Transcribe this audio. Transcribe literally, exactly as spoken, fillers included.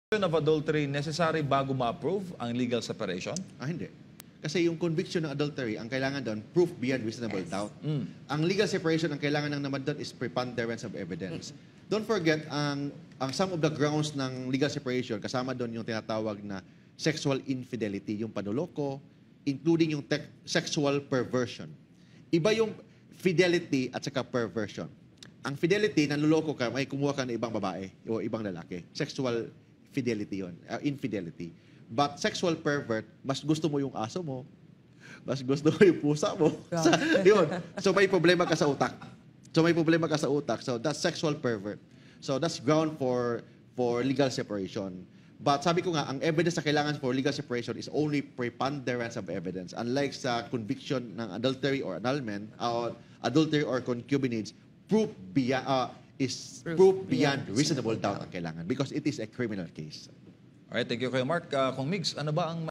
of adultery necessary bago ma-approve ang legal separation? Ah, hindi. Kasi yung conviction ng adultery, ang kailangan doon, proof beyond reasonable yes. doubt. Mm. Ang legal separation, ang kailangan ng naman doon is preponderance of evidence. Mm. Don't forget, ang, ang some of the grounds ng legal separation, kasama doon yung tinatawag na sexual infidelity, yung panuloko, including yung sexual perversion. Iba yung fidelity at saka perversion. Ang fidelity, nanluloko ka, may kumuha ka ng ibang babae o ibang lalaki. Sexual fidelity yun, uh, infidelity. But sexual pervert, mas gusto mo yung aso mo, mas gusto mo yung pusa mo. Sa, yun. So may problema ka sa utak. So may problema ka sa utak. So that's sexual pervert. So that's ground for for legal separation. But sabi ko nga, ang evidence na kailangan for legal separation is only preponderance of evidence. Unlike sa conviction ng adultery or annulment, uh, adultery or concubinage, proof beyond, uh, is proof, proof beyond, beyond reasonable doubt ang kailangan because it is a criminal case. Alright, thank you kayo, Mark. Uh, kung Migs, ano ba ang